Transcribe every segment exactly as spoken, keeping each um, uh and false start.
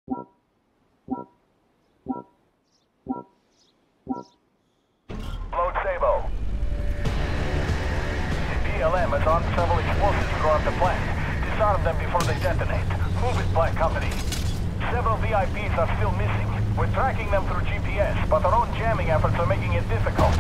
Load Sabo. The B L M has armed several explosives throughout the plant. Disarm them before they detonate. Move it, Black Company. Several V I Ps are still missing. We're tracking them through G P S, but our own jamming efforts are making it difficult.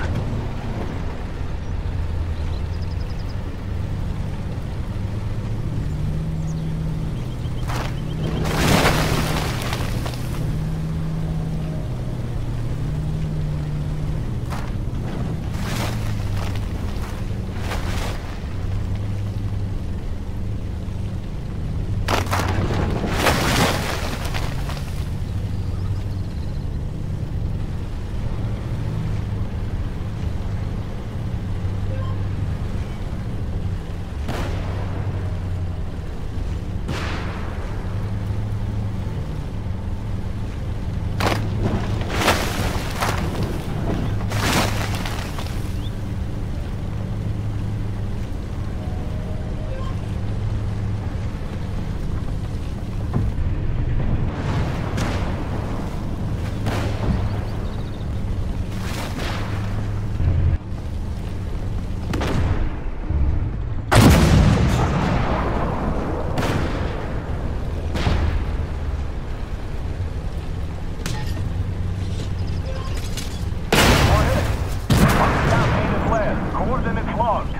Coordinates logged.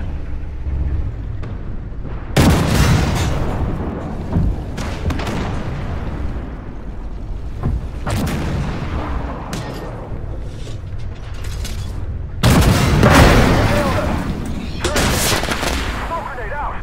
Smoke grenade out.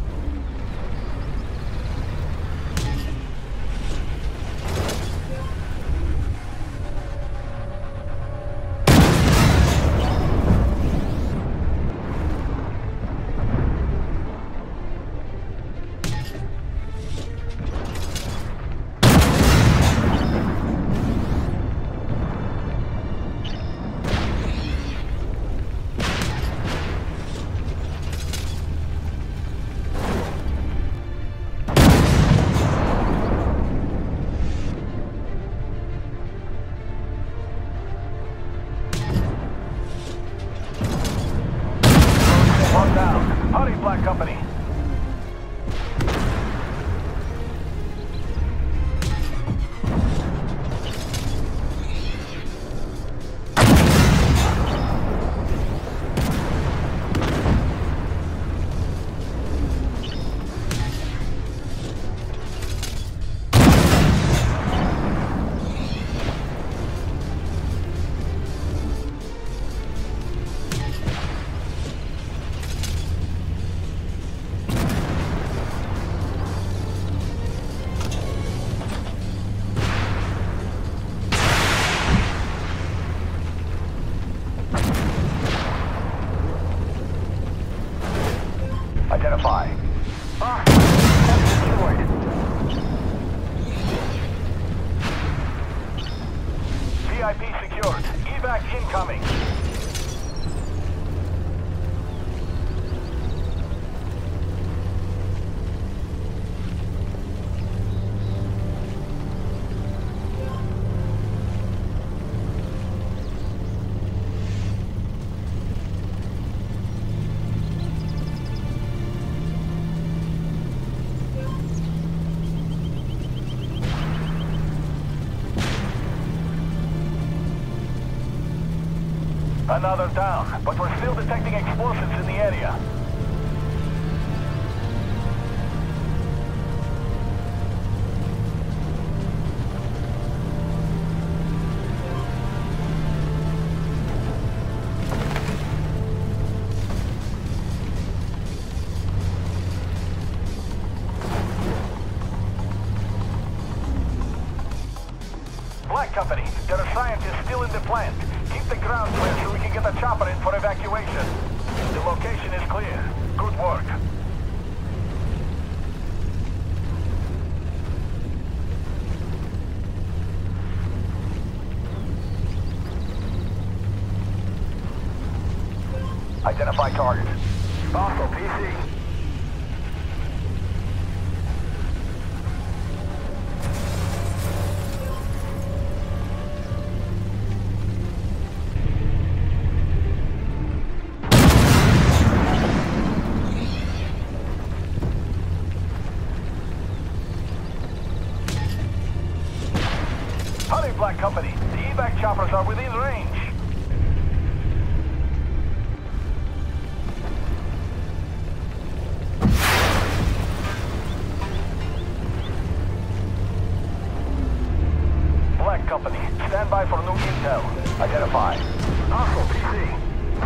One down. Hurry, Black Company. Identify. Ah, destroyed. V I P secured. Evac incoming. Another down, but we're still detecting explosives in the area. Black Company, there are scientists still in the plant. Keep the ground clear so we can get the chopper in for evacuation. The location is clear. Good work. Identify target. Hostile P C. Black Company. The evac choppers are within range. Black Company, stand by for new intel. Identify. Hostile P C.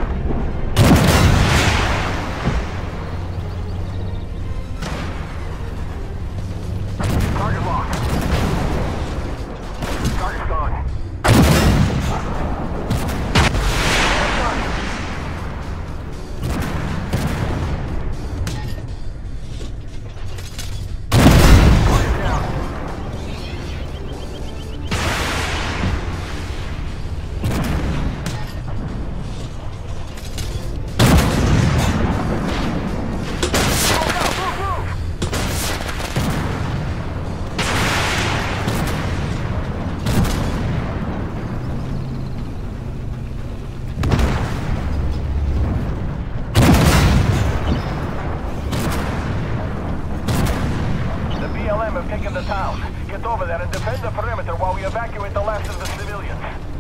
Target locked. Target's gone. Have taken the town. Get over there and defend the perimeter while we evacuate the last of the civilians.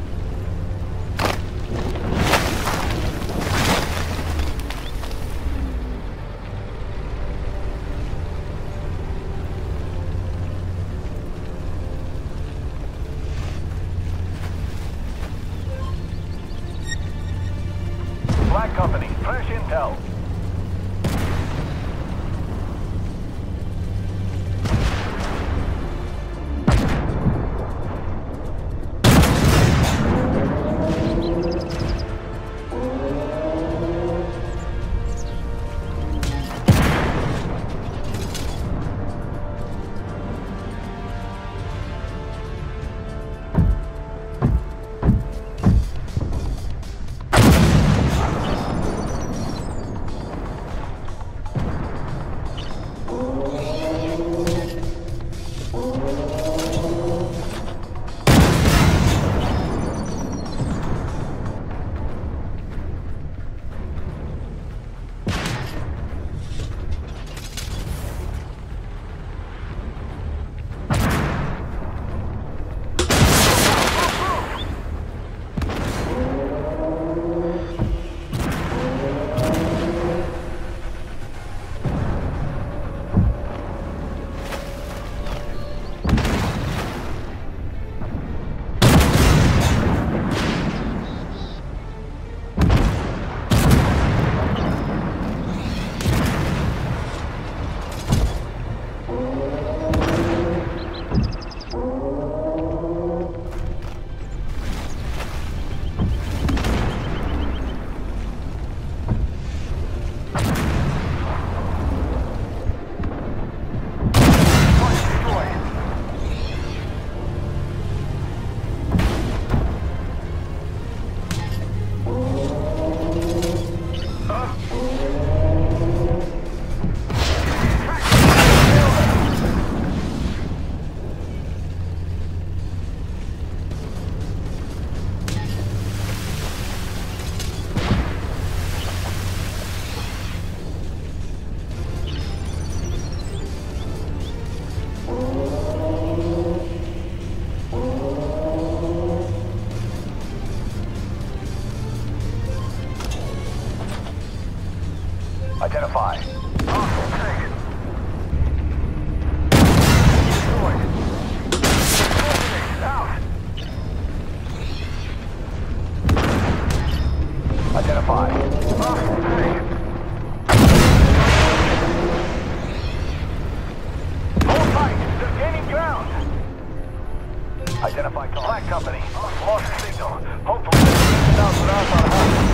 Black Company, fresh intel. Identify. Hostile taken. Destroyed. Out. Identify. Hostile taken. Hold tight. They're gaining ground. Identify Black Company. Lost signal. Hopefully they're down without our help.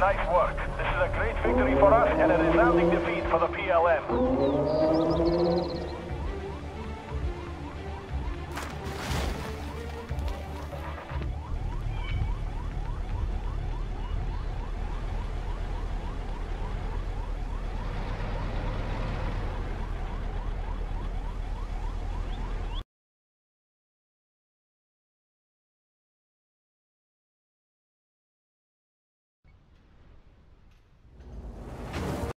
Nice work. This is a great victory for us and a resounding defeat for the P L M.